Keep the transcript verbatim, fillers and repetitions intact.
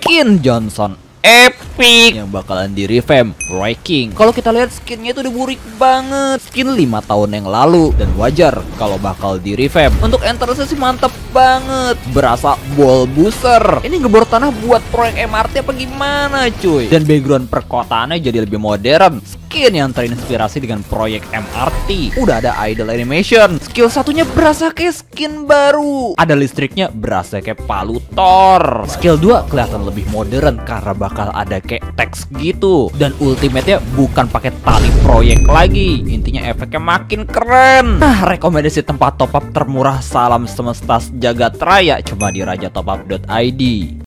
skin Johnson epic yang bakalan di revamp Wrecking. Kalau kita lihat skinnya itu udah burik banget, skin lima tahun yang lalu, dan wajar kalau bakal di revamp. Untuk enternya sih mantep banget, berasa ball booster. Ini ngebor tanah buat proyek M R T apa gimana cuy? Dan background perkotaannya jadi lebih modern. Skin yang terinspirasi dengan proyek M R T. Udah ada idle animation. Skill satunya berasa kayak skin baru. Ada listriknya berasa kayak palu Thor. Skill dua kelihatan lebih modern karena bakal ada kayak teks gitu. Dan ultimate-nya bukan pakai tali proyek lagi. Intinya efeknya makin keren. Nah, rekomendasi tempat top up termurah salam semesta jagat raya cuma di raja top up dot i d.